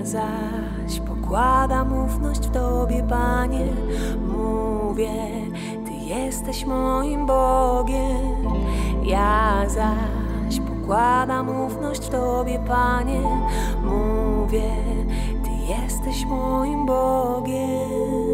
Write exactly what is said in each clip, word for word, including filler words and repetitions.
zaś pokładam ufność w Tobie, Panie. Mówię, Ty jesteś moim Bogiem. Ja zaś pokładam ufność w Tobie, Panie. Mówię, Ty jesteś moim Bogiem.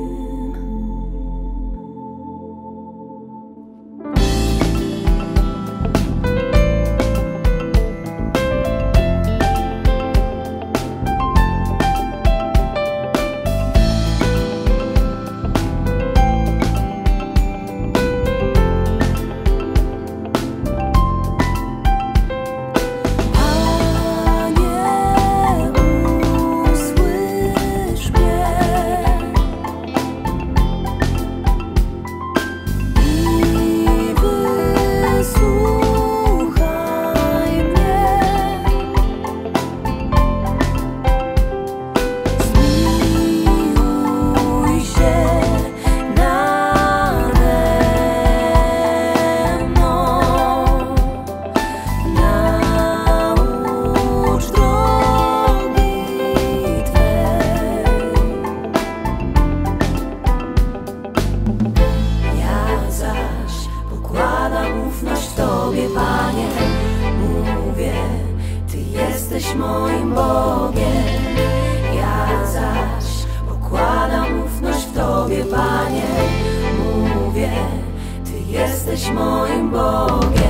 Panie, mówię, Ty jesteś moim Bogiem. Ja zaś pokładam ufność w Tobie, Panie. Mówię, Ty jesteś moim Bogiem.